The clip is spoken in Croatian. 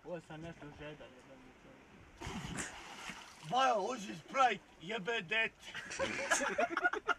Ovo sam nešto žedan, jedan mi čovjek. Majo, uži Sprite, jebe dete.